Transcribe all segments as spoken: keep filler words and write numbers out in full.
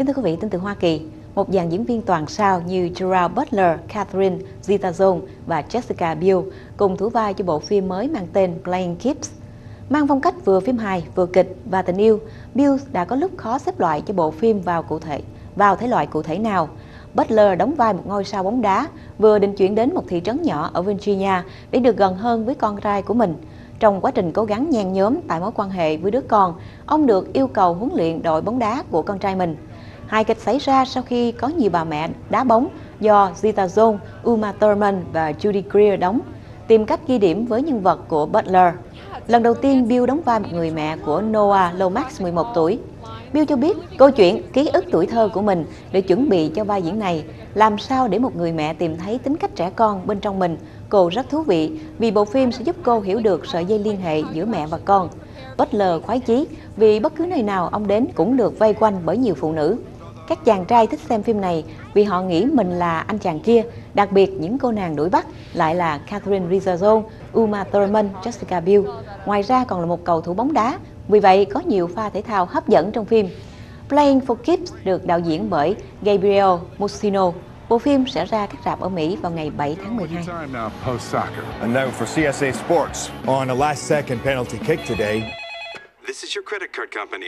Kính thưa quý vị, tin từ Hoa Kỳ, một dàn diễn viên toàn sao như Gerard Butler, Catherine Zeta-Jones và Jessica Biel cùng thủ vai cho bộ phim mới mang tên Playing Kids. Mang phong cách vừa phim hài, vừa kịch và tình yêu, Biel đã có lúc khó xếp loại cho bộ phim vào cụ thể vào thể loại cụ thể nào. Butler đóng vai một ngôi sao bóng đá, vừa định chuyển đến một thị trấn nhỏ ở Virginia để được gần hơn với con trai của mình. Trong quá trình cố gắng nhen nhóm tại mối quan hệ với đứa con, ông được yêu cầu huấn luyện đội bóng đá của con trai mình. Hài kịch xảy ra sau khi có nhiều bà mẹ đá bóng do Zeta-Jones, Uma Thurman và Judy Greer đóng, tìm cách ghi điểm với nhân vật của Butler. Lần đầu tiên, Biel đóng vai một người mẹ của Noah Lomax, mười một tuổi. Biel cho biết câu chuyện ký ức tuổi thơ của mình để chuẩn bị cho vai diễn này. Làm sao để một người mẹ tìm thấy tính cách trẻ con bên trong mình, cô rất thú vị vì bộ phim sẽ giúp cô hiểu được sợi dây liên hệ giữa mẹ và con. Butler khoái chí vì bất cứ nơi nào ông đến cũng được vây quanh bởi nhiều phụ nữ. Các chàng trai thích xem phim này vì họ nghĩ mình là anh chàng kia, đặc biệt những cô nàng đuổi bắt lại là Catherine Zeta-Jones, Uma Thurman, Jessica Biel. Ngoài ra còn là một cầu thủ bóng đá, vì vậy có nhiều pha thể thao hấp dẫn trong phim. Playing for Kids được đạo diễn bởi Gabriel Mussino. Bộ phim sẽ ra các rạp ở Mỹ vào ngày bảy tháng mười hai. And now for C S A Sports. On a last-second penalty kick today. This is your credit card company.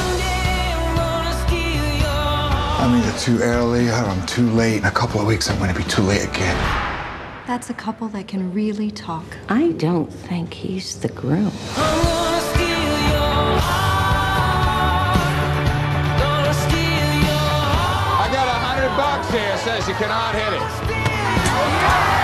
I'm either too early or I'm too late. In a couple of weeks, I'm going to be too late again. That's a couple that can really talk. I don't think he's the groom. I got a hundred bucks here. Says you cannot hit it.